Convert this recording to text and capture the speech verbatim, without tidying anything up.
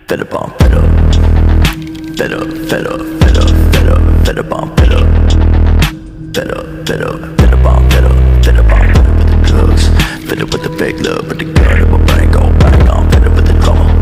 Fed up on fed up. Fed up, fed up, fed up, fed up, fed up on fed up. Fed up, fed up, fed up on fed up. Fed up on fed up with the drugs. Fed up with the fake love.